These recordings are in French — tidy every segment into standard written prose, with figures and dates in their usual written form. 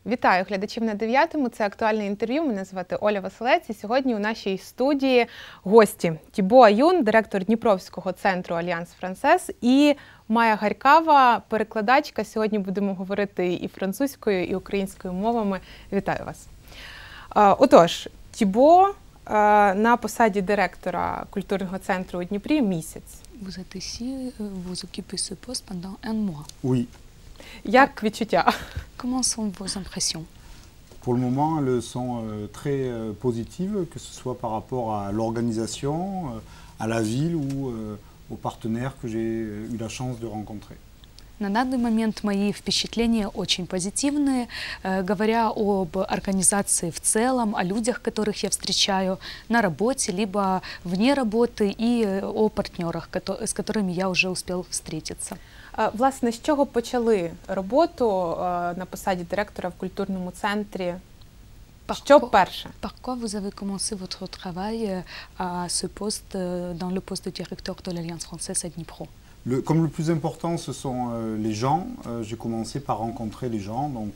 Вітаю глядачів на 9-му. Це актуальне інтерв'ю. Мене звати Оля Василець. І сьогодні у нашій студії гості Тібо Аюн, директор Дніпровського центру Альянс Франсез, і Майя Гарькава, перекладачка. Сьогодні будемо говорити і французькою, і українською мовами. Вітаю вас. Отож, Тібо на посаді директора культурного центру у Дніпрі місяць. Vous êtes ici, vous occupez ce poste pendant un mois. Oui. Як відчуття? Comment sont vos impressions? Pour le moment, elles sont très positives, que ce soit par rapport à l'organisation, à la ville ou aux partenaires que j'ai eu la chance de rencontrer. На данный момент мои впечатления очень позитивные, говоря об организации в целом, о людях, которых я встречаю на работе, либо вне работы, и о партнерах, с которыми я уже успел встретиться. Власне, з чого почали роботу на посаді директора в культурному центрі? Що перше? Par quoi vous avez commencé votre travail à ce poste, dans le poste de directeur de l'Alliance française à Dnipro? Comme le plus important, ce sont les gens. J'ai commencé par rencontrer les gens, donc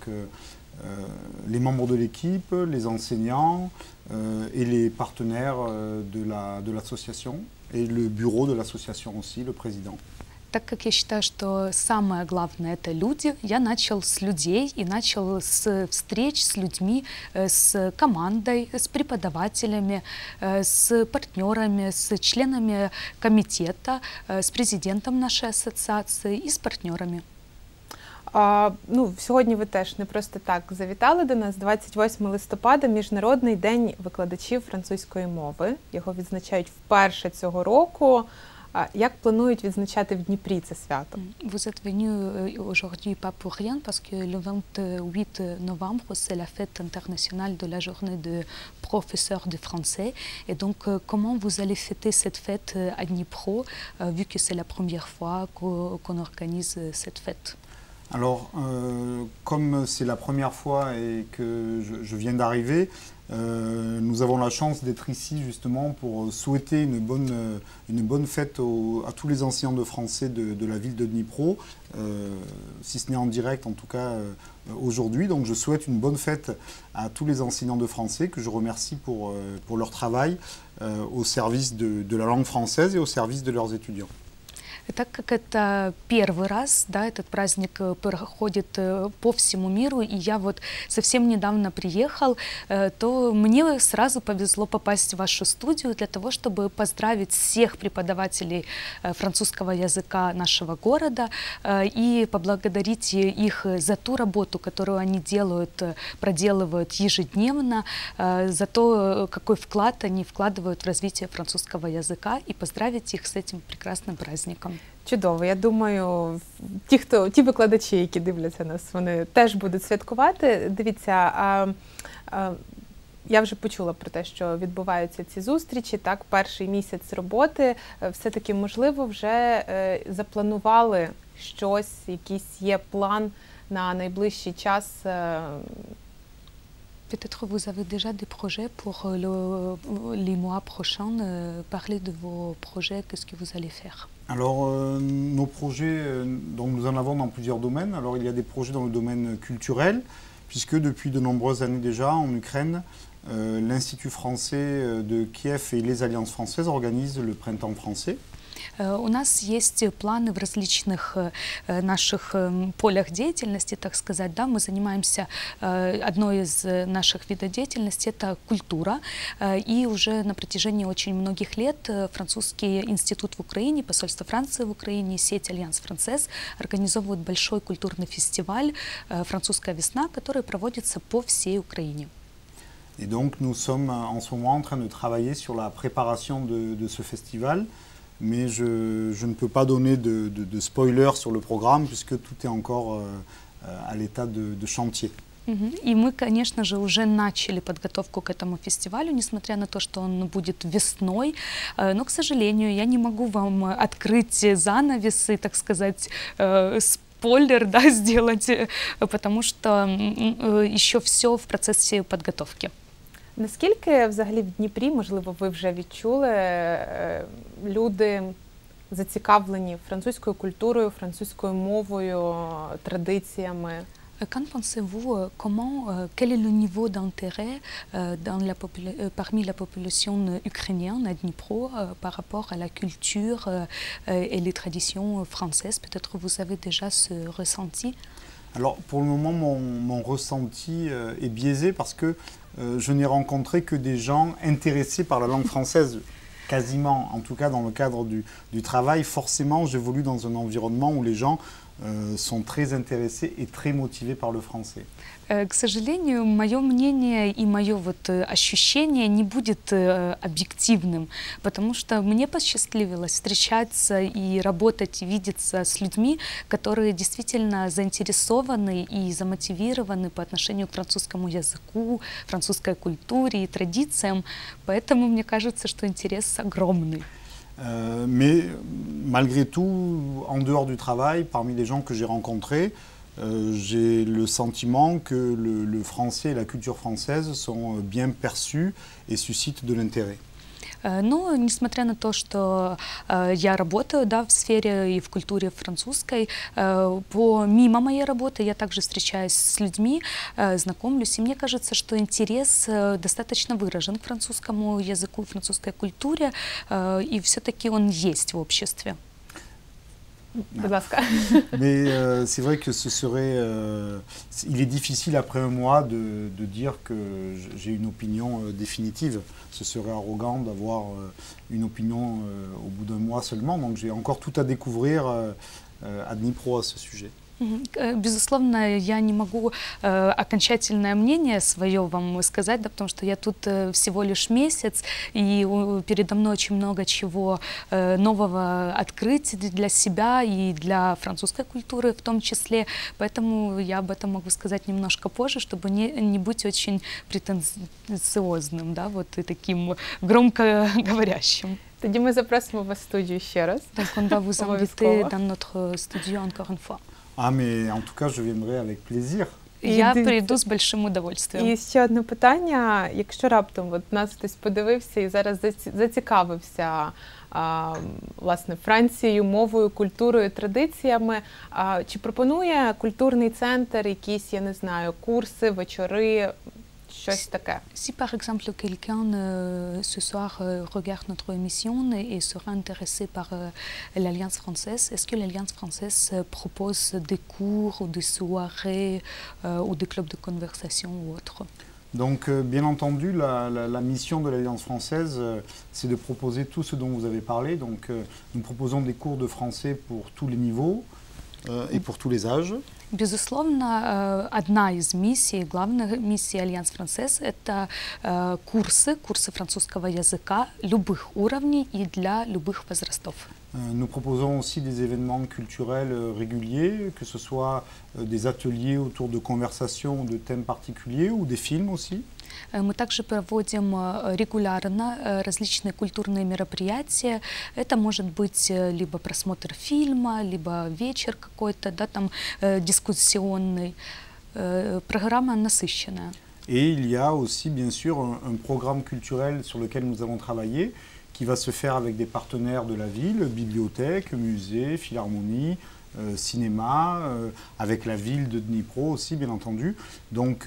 les membres de l'équipe, les enseignants et les partenaires de l'association et le bureau de l'association aussi, le président. Так как я считаю, что самое главное – это люди, я начал с людей и начал с встреч с людьми, с командой, с преподавателями, с партнерами, с членами комитета, с президентом нашей ассоциации и с партнерами. Сьогодні ви теж не просто так завітали до нас. 28 листопада – Міжнародний день викладачів французької мови. Його відзначають вперше цього року. Як планують відзначати в Дніпрі це свято? Vous êtes venu aujourd'hui pas pour rien, parce que le 28 novembre, c'est la fête internationale de la journée de professeurs de français. Et donc, comment vous allez fêter cette fête à Dnipro, vu que c'est la première fois qu'on organise cette fête? Alors, comme c'est la première fois et que je viens d'arriver, nous avons la chance d'être ici justement pour souhaiter une bonne fête à tous les enseignants de français de la ville de Dnipro, si ce n'est en direct en tout cas aujourd'hui. Donc je souhaite une bonne fête à tous les enseignants de français que je remercie pour leur travail au service de la langue française et au service de leurs étudiants. Так как это первый раз, да, этот праздник проходит по всему миру, и я вот совсем недавно приехал, то мне сразу повезло попасть в вашу студию для того, чтобы поздравить всех преподавателей французского языка нашего города и поблагодарить их за ту работу, которую они проделывают ежедневно, за то, какой вклад они вкладывают в развитие французского языка, и поздравить их с этим прекрасным праздником. Чудово. Я думаю, ті викладачі, які дивляться нас, вони теж будуть святкувати. Дивіться, я вже почула про те, що відбуваються ці зустрічі, так, перший місяць роботи. Все-таки, можливо, вже запланували щось, якийсь є план на найближчий час? Peut-être vous avez déjà des projets pour les mois prochains. Parlez de vos projets, qu'est-ce que vous allez faire? Alors, nos projets, donc nous en avons dans plusieurs domaines. Alors, il y a des projets dans le domaine culturel, puisque depuis de nombreuses années déjà, en Ukraine, l'Institut français de Kiev et les Alliances françaises organisent le Printemps français. У нас есть планы в различных наших полях деятельности, так сказать. Да, мы занимаемся, одной из наших видов деятельности – это культура. И уже на протяжении очень многих лет Французский институт в Украине, посольство Франции в Украине, сеть Альянс Франсез организовывают большой культурный фестиваль «Французская весна», который проводится по всей Украине. Et donc, nous sommes en ce moment en train de travailler sur la préparation de ce festival. Mais je ne peux pas donner de spoiler sur le programme puisque tout est encore à l'état de chantier. И мы, конечно же, уже начали подготовку к этому фестивалю, несмотря на то, что он будет весной. Но, к сожалению, я не могу вам открыть занавесы, так сказать, спойлер, да, сделать, потому что еще все в процессе подготовки. Наскільки взагалі в Дніпрі, можливо, ви вже відчули, люди зацікавлені французькою культурою, французькою мовою, традиціями? Qu'en pensez-vous, quel est le niveau d'intérêt parmi la population ukrainienne à Dnipro par rapport à la culture et les traditions françaises? Peut-être vous avez déjà ce ressenti? Alors pour le moment, mon ressenti est biaisé parce que je n'ai rencontré que des gens intéressés par la langue française. Quasiment, en tout cas dans le cadre du travail. Forcément, j'évolue dans un environnement où les gens sont très intéressés et très motivés par le français. К сожалению, мое мнение и мое ощущение не будет объективным, потому что мне посчастливилось встречаться и работать, и видеться с людьми, которые действительно заинтересованы и замотивированы по отношению к французскому языку, французской культуре и традициям, поэтому мне кажется, что интерес огромный. Mais malgré tout, en dehors du travail, parmi les gens que j'ai rencontrés, j'ai le sentiment que le français et la culture française sont bien perçus et suscitent de l'intérêt. Но, несмотря на то, что я работаю, да, в сфере и в культуре французской, помимо моей работы я также встречаюсь с людьми, знакомлюсь, и мне кажется, что интерес достаточно выражен к французскому языку и французской культуре, и все-таки он есть в обществе. Mais c'est vrai que il est difficile après un mois de dire que j'ai une opinion définitive. Ce serait arrogant d'avoir une opinion au bout d'un mois seulement. Donc j'ai encore tout à découvrir à Dnipro à ce sujet. Безусловно, я не могу окончательное мнение свое вам сказать, да, потому что я тут всего лишь месяц, и передо мной очень много чего нового открыть для себя и для французской культуры в том числе, поэтому я об этом могу сказать немножко позже, чтобы не быть очень претенциозным, да, вот и таким громко говорящим. Тоді ми запросимо вас в студію ще раз. Donc on va vous inviter dans notre studio encore une fois. Ah, mais en tout cas, je viendrai avec plaisir. Я прийду з большим удовольствием. І ще одне питання. Якщо раптом от нас хтось подивився і зараз зацікавився власне Францією, мовою, культурою, традиціями, чи пропонує культурний центр якісь, я не знаю, курси, вечори, щось таке? Si par exemple quelqu'un ce soir regarde notre émission et sera intéressé par l'Alliance française, est-ce que l'Alliance française propose des cours ou des soirées ou des clubs de conversation ou autre? Donc, bien entendu, la mission de l'Alliance française, c'est de proposer tout ce dont vous avez parlé. Donc, nous proposons des cours de français pour tous les niveaux et pour tous les âges. Безусловно, одна из миссий, главных миссий Альянс Францез – это курсы французского языка любых уровней и для любых возрастов. Nous proposons aussi des événements culturels réguliers, que ce soit des ateliers autour de conversations ou de thèmes particuliers ou des films aussi. Мы также проводим регулярно различные культурные мероприятия. Это может быть либо просмотр фильма, либо вечер какой-то, да, там дискуссионный. Программа насыщенная. Et il y a aussi bien sûr un programme culturel sur lequel nous avons travaillé, qui va se faire avec des partenaires de la ville, bibliothèques, musées, philharmonie, cinéma, avec la ville de Dnipro aussi bien entendu. Donc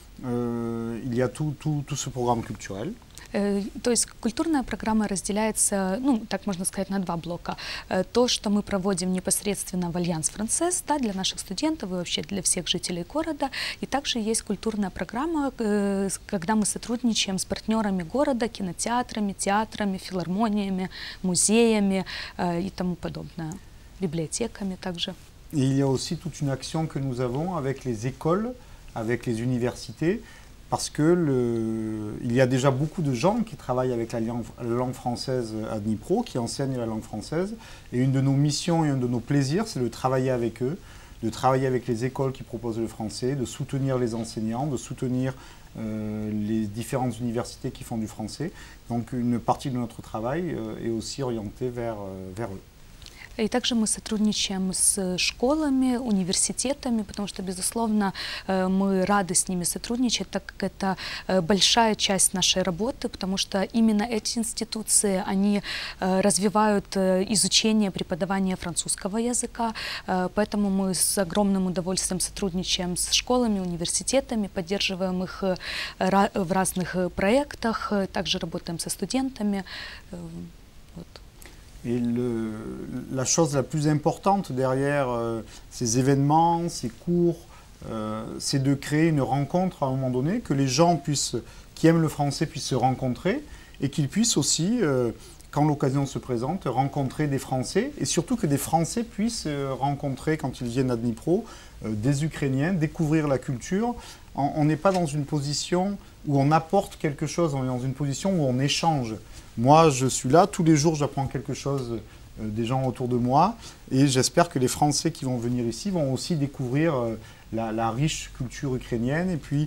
il y a tout ce programme culturel. То есть культурная программа разделяется, ну, так можно сказать, на два блока. То, что мы проводим непосредственно в Альянс Францез, да, для наших студентов и вообще для всех жителей города. И также есть культурная программа, когда мы сотрудничаем с партнерами города, кинотеатрами, театрами, филармониями, музеями и тому подобное, библиотеками также. Et il y a aussi toute une action que nous avons avec les écoles, avec les universités, parce que il y a déjà beaucoup de gens qui travaillent avec la langue française à Dnipro, qui enseignent la langue française. Et une de nos missions et un de nos plaisirs, c'est de travailler avec eux, de travailler avec les écoles qui proposent le français, de soutenir les enseignants, de soutenir les différentes universités qui font du français. Donc une partie de notre travail est aussi orientée vers eux. И также мы сотрудничаем с школами, университетами, потому что, безусловно, мы рады с ними сотрудничать, так как это большая часть нашей работы, потому что именно эти институции, они развивают изучение, преподавание французского языка, поэтому мы с огромным удовольствием сотрудничаем с школами, университетами, поддерживаем их в разных проектах, также работаем со студентами. Вот. Et la chose la plus importante derrière ces événements, ces cours, c'est de créer une rencontre à un moment donné, que les gens qui aiment le français puissent se rencontrer et qu'ils puissent aussi, quand l'occasion se présente, rencontrer des Français et surtout que des Français puissent rencontrer, quand ils viennent à Dnipro, des Ukrainiens, découvrir la culture. On n'est pas dans une position où on apporte quelque chose, on est dans une position où on échange. Moi, je suis là, tous les jours, j'apprends quelque chose des gens autour de moi et j'espère que les Français qui vont venir ici vont aussi découvrir la riche culture ukrainienne et puis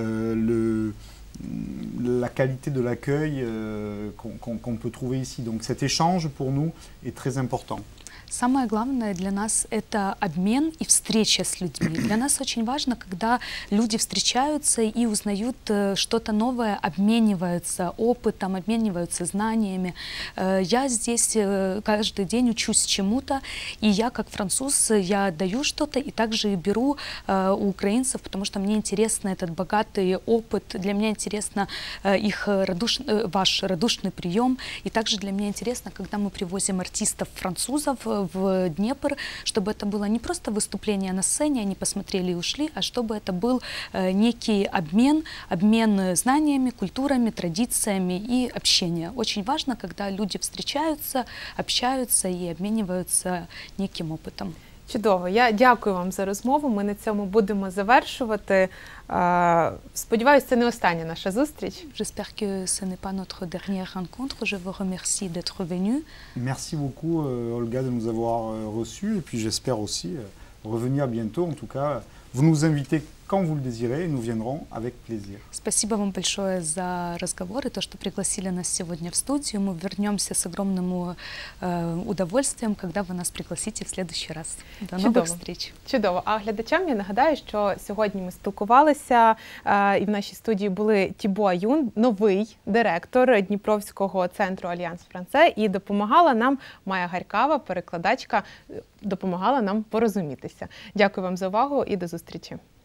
la qualité de l'accueil qu'on peut trouver ici. Donc cet échange, pour nous, est très important. Самое главное для нас – это обмен и встреча с людьми. Для нас очень важно, когда люди встречаются и узнают что-то новое, обмениваются опытом, обмениваются знаниями. Я здесь каждый день учусь чему-то, и я, как француз, я даю что-то и также беру у украинцев, потому что мне интересно этот богатый опыт, для меня интересно ваш радушный прием, и также для меня интересно, когда мы привозим артистов-французов в Днепр, чтобы это было не просто выступление на сцене, они посмотрели и ушли, а чтобы это был некий обмен знаниями, культурами, традициями и общение. Очень важно, когда люди встречаются, общаются и обмениваются неким опытом. Чудово. Я дякую вам за розмову. Ми на цьому будемо завершувати. Сподіваюсь, це не остання наша зустріч. J'espère que ce n'est pas notre dernière rencontre. Je vous remercie d'être venu. Merci beaucoup, Olga, de nous avoir reçus et puis j'espère aussi revenir bientôt. En tout cas, vous nous invitez quand vous le désirez, et nous viendrons avec plaisir. Спасибо вам большое за разговор и то, что пригласили нас сегодня в студию. Мы вернемся с огромным удовольствием, когда вы нас пригласите в следующий раз. До нових встреч. Чудово. А глядачам я нагадаю, що сьогодні ми спілкувалися і в нашій студії були Тібо Аюн, новий директор Дніпровського центру Альянс Франце, і допомагала нам Майя Гарькава, перекладачка, допомагала нам порозумітися. Дякую вам за увагу і до зустрічі.